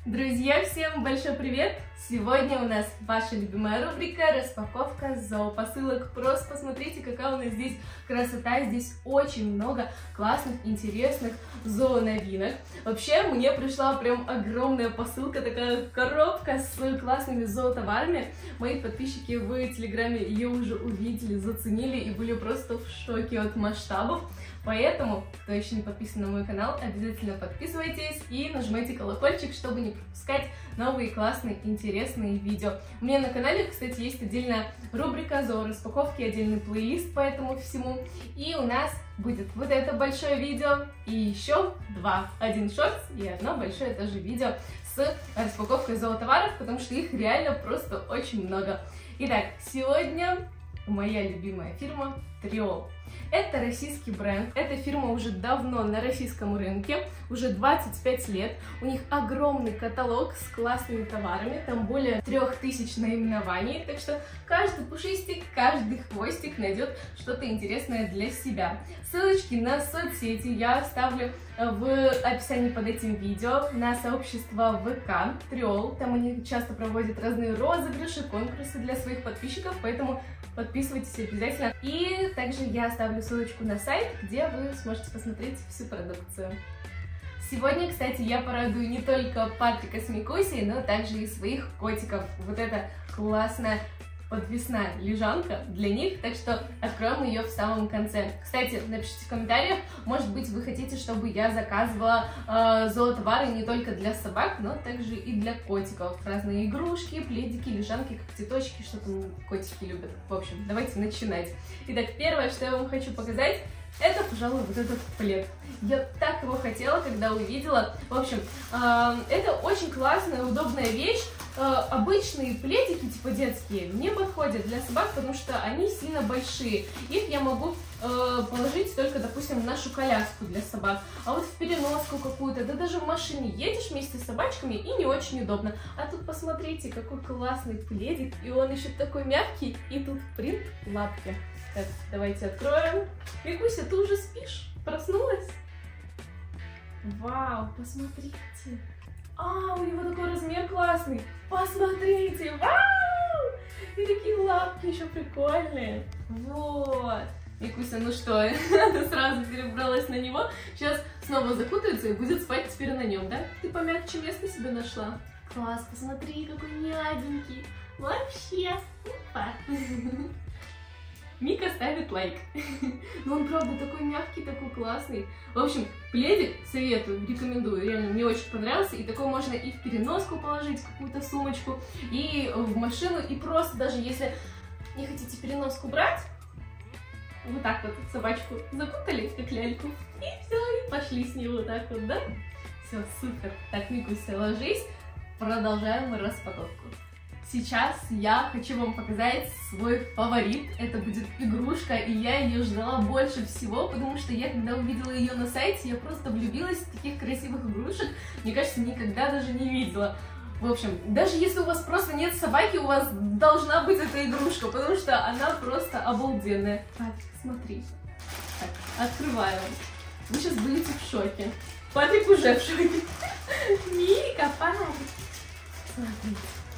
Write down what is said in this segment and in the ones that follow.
Друзья, всем большой привет! Сегодня у нас ваша любимая рубрика «Распаковка зоопосылок». Просто посмотрите, какая у нас здесь красота. Здесь очень много классных, интересных зооновинок. Вообще, мне пришла прям огромная посылка, такая коробка с классными зоотоварами. Мои подписчики в Телеграме ее уже увидели, заценили и были просто в шоке от масштабов. Поэтому, кто еще не подписан на мой канал, обязательно подписывайтесь и нажимайте колокольчик, чтобы не пропускать новые классные, интересные видео. У меня на канале, кстати, есть отдельная рубрика зоораспаковки, отдельный плейлист по этому всему. И у нас будет вот это большое видео и еще два. Один шортс и одно большое тоже видео с распаковкой зоотоваров, потому что их реально просто очень много. Итак, сегодня моя любимая фирма Триол. Это российский бренд, эта фирма уже давно на российском рынке, уже 25 лет, у них огромный каталог с классными товарами, там более 3000 наименований, так что каждый пушистик, каждый хвостик найдет что-то интересное для себя. Ссылочки на соцсети я оставлю в описании под этим видео, на сообщество ВК Триол, там они часто проводят разные розыгрыши, конкурсы для своих подписчиков, поэтому подписывайтесь обязательно. И также я оставлю ссылочку на сайт, где вы сможете посмотреть всю продукцию. Сегодня, кстати, я порадую не только Патрика с Микусей, но также и своих котиков. Вот эта классная подвесная лежанка для них, так что откроем ее в самом конце. Кстати, напишите в комментариях, может быть, вы хотите, чтобы я заказывала зоотовары не только для собак, но также и для котиков. Разные игрушки, пледики, лежанки, когтеточки, что там котики любят. В общем, давайте начинать. Итак, первое, что я вам хочу показать, это, пожалуй, вот этот плед. Я так его хотела, когда увидела. В общем, это очень классная, удобная вещь. Обычные пледики, типа детские, не подходят для собак, потому что они сильно большие. Их я могу положить только, допустим, в нашу коляску для собак. А вот в переноску какую-то, да даже в машине едешь вместе с собачками и не очень удобно. А тут посмотрите, какой классный пледик, и он еще такой мягкий, и тут принт лапки. Так, давайте откроем. Микуся, ты уже спишь? Проснулась? Вау, посмотрите. У него такой размер классный. Посмотрите, вау! И такие лапки еще прикольные. Вот. Микуся, ну что, ты сразу перебралась на него. Сейчас снова закутается и будет спать теперь на нем, да? Ты помягче место себе нашла? Класс, посмотри, какой мягенький. Вообще. Опа. Мика ставит лайк. Но он, правда, такой мягкий, такой классный. В общем, пледик советую, рекомендую. Реально, мне очень понравился. И такой можно и в переноску положить, какую-то сумочку, и в машину. И просто даже если не хотите переноску брать, вот так вот собачку закутали, как ляльку, и все, и пошли с ней вот так вот, да? Все, супер. Так, Микуся, ложись. Продолжаем распаковку. Сейчас я хочу вам показать свой фаворит. Это будет игрушка, и я ее ждала больше всего, потому что я, когда увидела ее на сайте, я просто влюбилась в таких красивых игрушек. Мне кажется, никогда даже не видела. В общем, даже если у вас просто нет собаки, у вас должна быть эта игрушка, потому что она просто обалденная. Патрик, смотри. Так, открываем. Вы сейчас будете в шоке. Патрик уже в шоке. Мика, Патрик. Смотрите.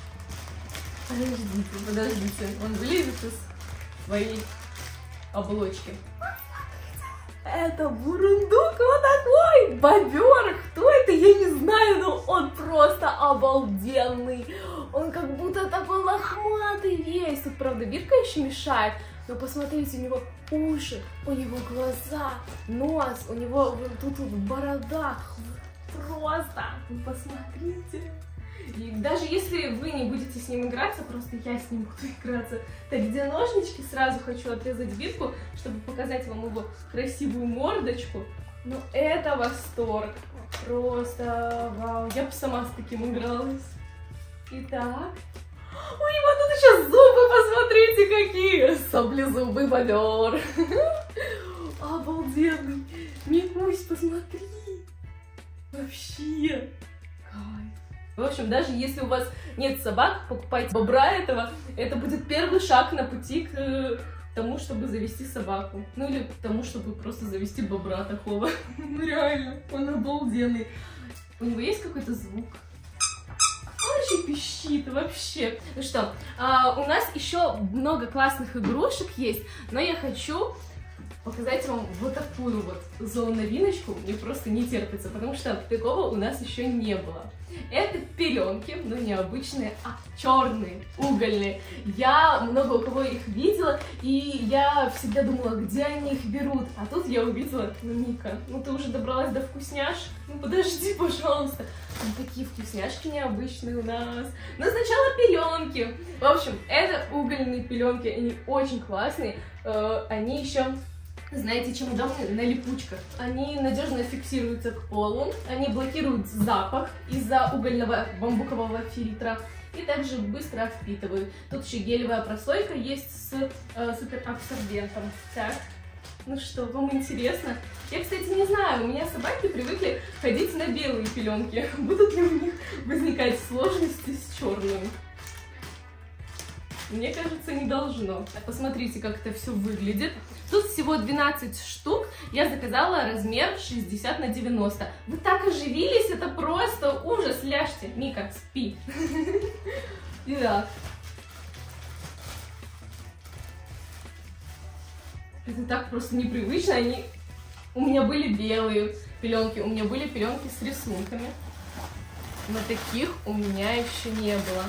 Подождите, он вылезет из своей оболочки. Это бурундук вот такой, бобер, кто это, я не знаю, но он просто обалденный. Он как будто такой лохматый весь. Тут, правда, бирка еще мешает, но посмотрите, у него уши, у него глаза, нос, у него вот тут вот борода. Просто, вы посмотрите. И даже если вы не будете с ним играться, просто я с ним буду играться. Так, где ножнички? Сразу хочу отрезать бирку, чтобы показать вам его красивую мордочку. Ну, это восторг. Просто вау. Я бы сама с таким игралась. Итак. У него тут еще зубы, посмотрите, какие. Саблезубый бобер. Обалденный. Микусь, посмотри. Вообще. Кайф. В общем, даже если у вас нет собак, покупайте бобра этого. Это будет первый шаг на пути к тому, чтобы завести собаку. Ну или к тому, чтобы просто завести бобра такого. Ну реально, он обалденный. У него есть какой-то звук? щит вообще. Ну что, у нас еще много классных игрушек есть, но я хочу показать вам вот такую вот зооновиночку. Мне просто не терпится, потому что такого у нас еще не было. Это пеленки, но не обычные, а черные, угольные. Я много у кого их видела, и я всегда думала, где они их берут. А тут я увидела, ну, Ника, ну ты уже добралась до вкусняшек? Ну подожди, пожалуйста. Ну, такие вкусняшки необычные у нас. Но сначала пеленки. В общем, это угольные пеленки, они очень классные. Они еще... Знаете, чем удобны? На липучках. Они надежно фиксируются к полу, они блокируют запах из-за угольного бамбукового фильтра и также быстро впитывают. Тут еще гелевая прослойка есть с суперабсорбентом. Так, ну что, вам интересно? Я, кстати, не знаю, у меня собаки привыкли ходить на белые пеленки. Будут ли у них возникать сложности с черными? Мне кажется, не должно. Посмотрите, как это все выглядит. Тут всего 12 штук. Я заказала размер 60 на 90. Вы так оживились, это просто ужас. Ляжьте, Мика, спи. Итак. Это так просто непривычно. Они... У меня были белые пеленки, у меня были пеленки с рисунками. Но таких у меня еще не было.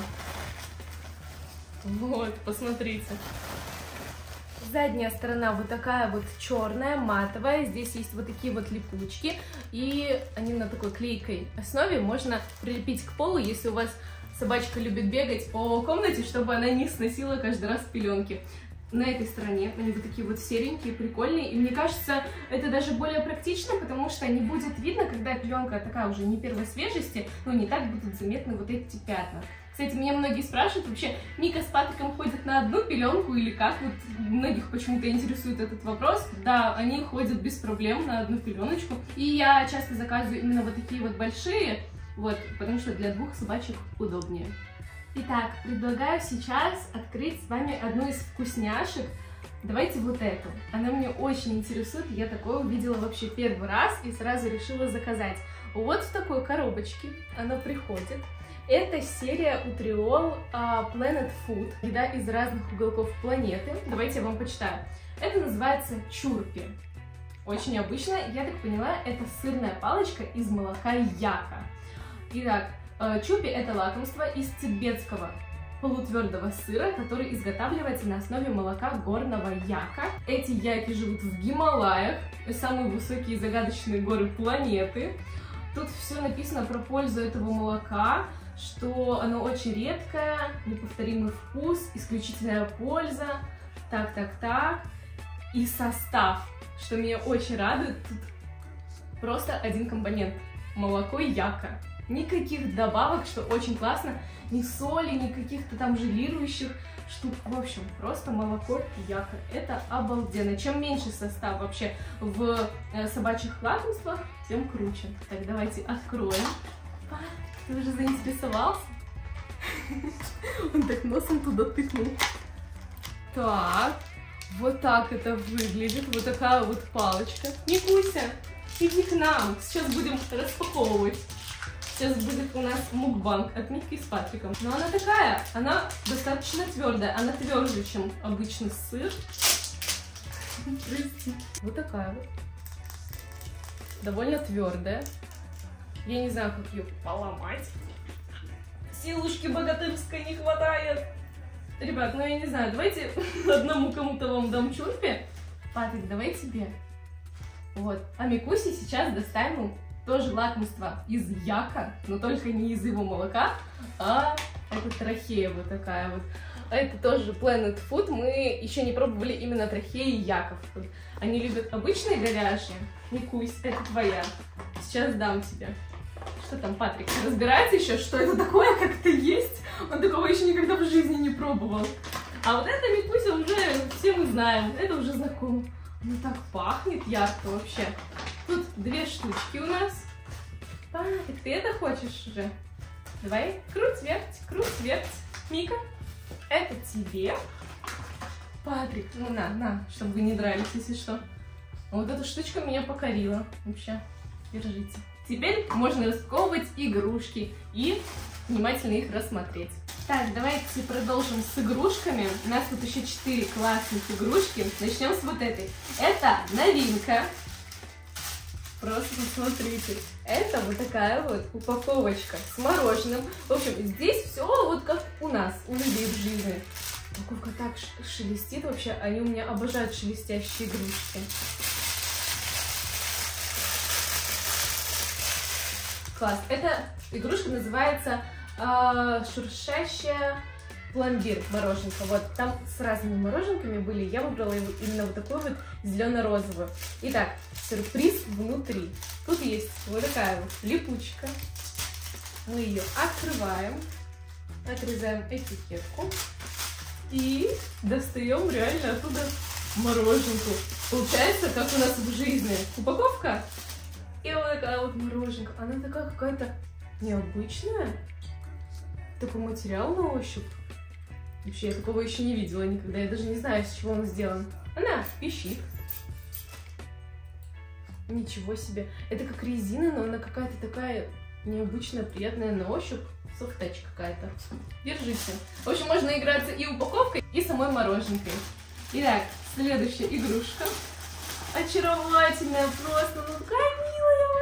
Вот, посмотрите. Задняя сторона вот такая вот черная, матовая. Здесь есть вот такие вот липучки. И они на такой клейкой основе. Можно прилепить к полу, если у вас собачка любит бегать по комнате, чтобы она не сносила каждый раз пеленки. На этой стороне они вот такие вот серенькие, прикольные. И мне кажется, это даже более практично, потому что не будет видно, когда пеленка такая уже не первой свежести, но не так будут заметны вот эти пятна. Кстати, меня многие спрашивают, вообще, Мика с Патриком ходят на одну пеленку или как? Вот многих почему-то интересует этот вопрос. Да, они ходят без проблем на одну пеленочку. И я часто заказываю именно вот такие вот большие, вот, потому что для двух собачек удобнее. Итак, предлагаю сейчас открыть с вами одну из вкусняшек. Давайте вот эту. Она мне очень интересует, я такое увидела вообще первый раз и сразу решила заказать. Вот в такой коробочке она приходит. Это серия Utreol Planet Food, еда из разных уголков планеты. Давайте я вам почитаю. Это называется чурпи. Очень обычно, я так поняла, это сырная палочка из молока яка. Итак, чурпи — это лакомство из тибетского полутвердого сыра, который изготавливается на основе молока горного яка. Эти яки живут в Гималаях, самые высокие и загадочные горы планеты. Тут все написано про пользу этого молока, что оно очень редкое, неповторимый вкус, исключительная польза, так. И состав, что меня очень радует, тут просто один компонент – молоко яка. Никаких добавок, что очень классно, ни соли, ни каких-то там желирующих штук. В общем, просто молоко яка. Это обалденно. Чем меньше состав вообще в собачьих лакомствах, тем круче. Так, давайте откроем. Ты уже заинтересовался? Он так носом туда тыкнул. Так, вот так это выглядит. Вот такая вот палочка. Никуся, иди к нам. Сейчас будем распаковывать. Сейчас будет у нас мукбанг от Мики с Патриком. Но она такая, она достаточно твердая. Она тверже, чем обычный сыр. Вот такая вот. Довольно твердая. Я не знаю, как ее поломать. Силушки богатырской не хватает. Ребят, ну я не знаю, давайте одному кому-то вам дам чурпи. Патрик, давай тебе. Вот. А Микусе сейчас достанем тоже лакомство из яка, но только не из его молока, а это трахея вот такая вот. Это тоже Planet Food. Мы еще не пробовали именно трахеи яков. Они любят обычные говяжьи. Микусь, это твоя. Сейчас дам тебе. Что там, Патрик, разбирается еще, что это такое, как это есть? Он такого еще никогда в жизни не пробовал. А вот это Микуся уже все мы знаем, это уже знакомо. Ну так пахнет ярко вообще. Тут две штучки у нас. Патрик, ты это хочешь уже? Давай, круть, верть. Мика, это тебе. Патрик, ну на, чтобы вы не дрались, если что. Вот эта штучка меня покорила. Вообще, держите. Теперь можно распаковывать игрушки и внимательно их рассмотреть. Так, давайте продолжим с игрушками. У нас тут еще 4 классных игрушки. Начнем с вот этой. Это новинка. Просто посмотрите. Это вот такая вот упаковочка с мороженым. В общем, здесь все вот как у нас, у людей в жизни. Упаковка так шелестит вообще. Они у меня обожают шелестящие игрушки. Класс. Эта игрушка называется шуршащая пломбир мороженка. Вот, там с разными мороженками были. Я выбрала его именно вот такой вот зелено-розовый. Итак, сюрприз внутри. Тут есть вот такая вот липучка. Мы ее открываем, отрезаем этикетку и достаем реально оттуда мороженку. Получается, как у нас в жизни. Упаковка и вот такая вот мороженка. Она такая какая-то необычная. Такой материал на ощупь. Вообще, я такого еще не видела никогда. Я даже не знаю, из чего он сделан. Она пищит. Ничего себе. Это как резина, но она какая-то такая необычная, приятная на ощупь. Софт-тач какая-то. Держите. В общем, можно играться и упаковкой, и самой мороженкой. Итак, следующая игрушка. Очаровательная просто. Ну, такая милая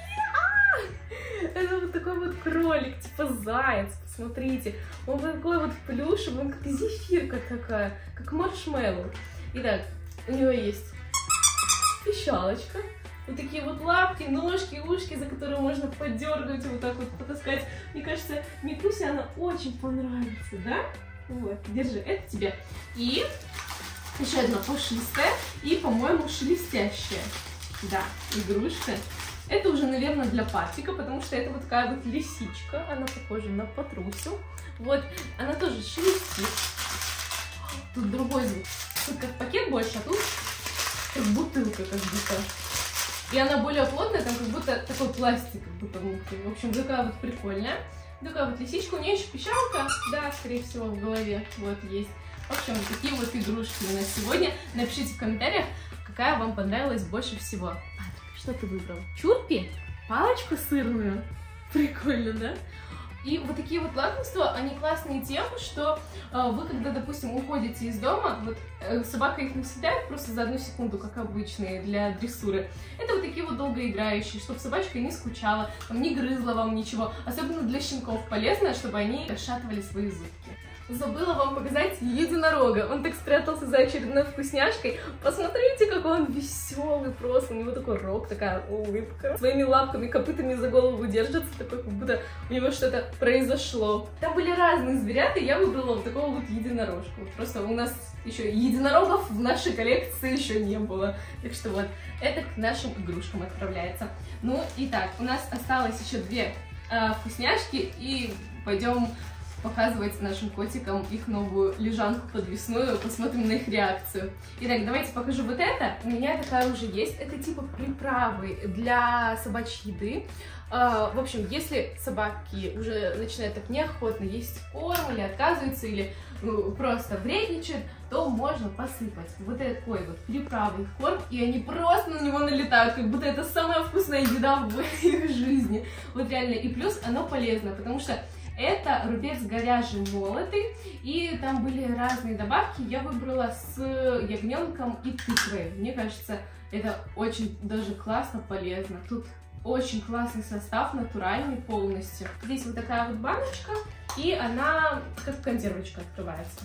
вообще. Это вот такой вот кролик, типа заяц. Смотрите, он такой вот плюшевый, он как зефирка такая, как маршмеллоу. Итак, у него есть пищалочка, вот такие вот лапки, ножки, ушки, за которые можно подергать, вот так вот потаскать. Мне кажется, Микусе она очень понравится, да? Вот, держи, это тебе. И еще одна пушистая и, по-моему, шелестящая. Да, игрушка. Это уже, наверное, для папика, потому что это вот такая вот лисичка. Она похожа на Патрусю. Вот, она тоже шелестит. Тут другой звук. Тут как пакет больше, а тут как бутылка как будто. И она более плотная, там как будто такой пластик, как будто внутри. В общем, такая вот прикольная. Такая вот лисичка. У нее еще пищалка, да, скорее всего, в голове. Вот есть. В общем, такие вот игрушки у нас сегодня. Напишите в комментариях, какая вам понравилась больше всего. Что ты выбрал? Чурпи? Палочку сырную? Прикольно, да? И вот такие вот лакомства, они классные тем, что вы, когда, допустим, уходите из дома, вот собака их не съедает просто за 1 секунду, как обычные для дрессуры. Это вот такие вот долгоиграющие, чтобы собачка не скучала, там, не грызла вам ничего. Особенно для щенков полезно, чтобы они расшатывали свои зубки. Забыла вам показать единорога. Он так спрятался за очередной вкусняшкой. Посмотрите, какой он веселый просто. У него такой рог, такая улыбка. Своими лапками, копытами за голову держится, такой, как будто у него что-то произошло. Там были разные зверята, и я выбрала вот такого вот единорожка. Просто у нас еще единорогов в нашей коллекции еще не было. Так что вот, это к нашим игрушкам отправляется. Ну, итак, у нас осталось еще 2 вкусняшки, и пойдем показывать нашим котикам их новую лежанку подвесную, посмотрим на их реакцию. Итак, давайте покажу вот это. У меня такая уже есть. Это типа приправы для собачьей еды. В общем, если собаки уже начинают так неохотно есть корм или отказываются, или просто вредничают, то можно посыпать вот такой вот приправой в корм, и они просто на него налетают, как будто это самая вкусная еда в их жизни. Вот реально. И плюс оно полезно, потому что это рубец говяжий молотый, и там были разные добавки. Я выбрала с ягненком и тыквой. Мне кажется, это очень даже классно, полезно. Тут очень классный состав, натуральный полностью. Здесь вот такая вот баночка, и она как консервочка открывается.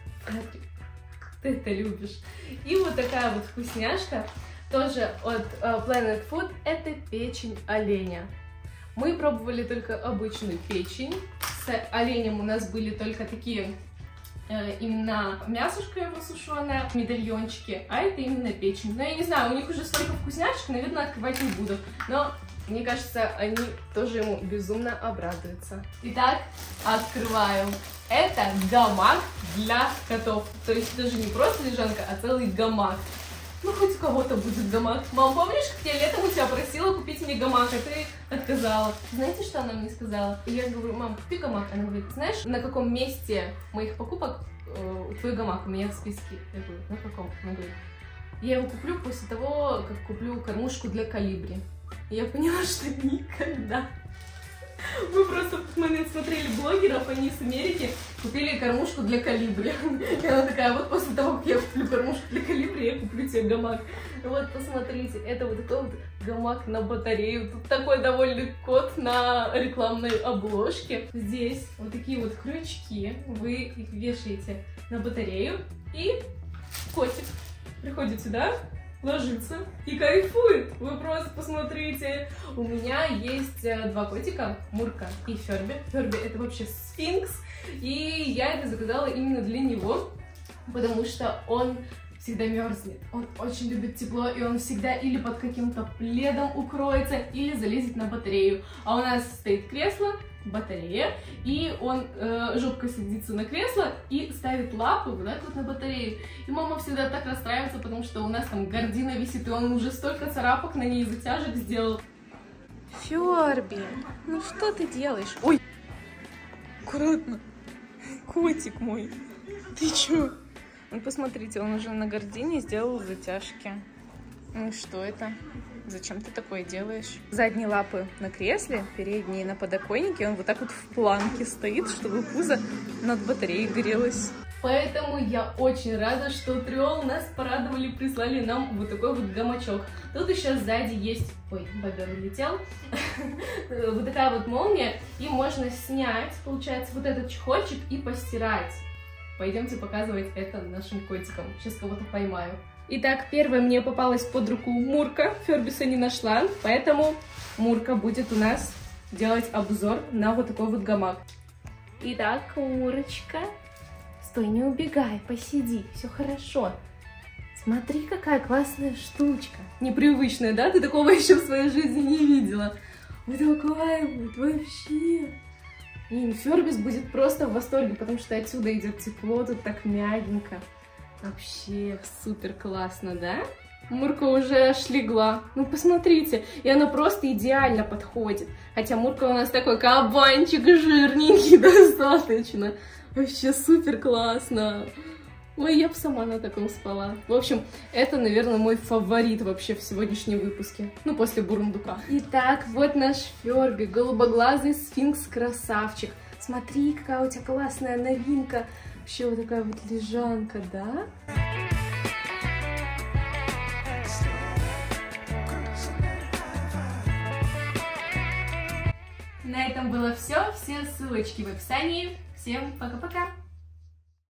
Ты это любишь. И вот такая вот вкусняшка, тоже от Planet Food, это печень оленя. Мы пробовали только обычную печень. С оленем у нас были только такие именно мясушка его сушеная, медальончики, а это именно печень. Но я не знаю, у них уже столько вкусняшек, наверное, открывать не буду. Но мне кажется, они тоже ему безумно обрадуются. Итак, открываю. Это гамак для котов. То есть даже не просто лежанка, а целый гамак. Ну, хоть у кого-то будет гамак. Мам, помнишь, как я летом у тебя просила купить мне гамак, а ты отказала? Знаете, что она мне сказала? Я говорю, мам, купи гамак. Она говорит, знаешь, на каком месте моих покупок твой гамак у меня в списке? Я говорю, на каком? Она говорит, я его куплю после того, как куплю кормушку для колибри. И я поняла, что никогда. Мы просто в тот момент смотрели блогеров, они с Америки купили кормушку для колибри. И она такая, вот после того, как я куплю кормушку для колибри, я куплю тебе гамак. Вот, посмотрите, это вот такой вот гамак на батарею. Тут такой довольный кот на рекламной обложке. Здесь вот такие вот крючки. Вы их вешаете на батарею. И котик приходит сюда, ложится и кайфует. Вы просто посмотрите. У меня есть два котика, Мурка и Ферби. Ферби — это вообще сфинкс. И я это заказала именно для него, потому что он всегда мерзнет. Он очень любит тепло, и он всегда или под каким-то пледом укроется, или залезет на батарею. А у нас стоит кресло, батарея, и он жопкой садится на кресло и ставит лапы вот так вот на батарею. И мама всегда так расстраивается, потому что у нас там гардина висит, и он уже столько царапок на ней, затяжек сделал. Ферби, ну что ты делаешь? Ой, аккуратно, котик мой, ты чё? Ну, посмотрите, он уже на гардине сделал затяжки. Ну что это? Зачем ты такое делаешь? Задние лапы на кресле, передние на подоконнике. Он вот так вот в планке стоит, чтобы пузо над батареей грелось. Поэтому я очень рада, что Триол нас порадовали, прислали нам вот такой вот гамачок. Тут еще сзади есть... Ой, бобер улетел. Вот такая вот молния. И можно снять, получается, вот этот чехольчик и постирать. Пойдемте показывать это нашим котикам. Сейчас кого-то поймаю. Итак, первая мне попалась под руку Мурка. Фербиса не нашла, поэтому Мурка будет у нас делать обзор на вот такой вот гамак. Итак, Мурочка, стой, не убегай, посиди, все хорошо. Смотри, какая классная штучка. Непривычная, да? Ты такого еще в своей жизни не видела. Вот такая вот вообще. И Фербис будет просто в восторге, потому что отсюда идет тепло, тут так мягенько. Вообще супер классно, да? Мурка уже аж легла. Ну, посмотрите, и она просто идеально подходит. Хотя Мурка у нас такой кабанчик жирненький достаточно. Вообще супер классно. Ой, я бы сама на таком спала. В общем, это, наверное, мой фаворит вообще в сегодняшнем выпуске. Ну, после бурундука. Итак, вот наш Ферби, голубоглазый сфинкс-красавчик. Смотри, какая у тебя классная новинка. Вообще вот такая вот лежанка, да? На этом было все. Все ссылочки в описании. Всем пока-пока!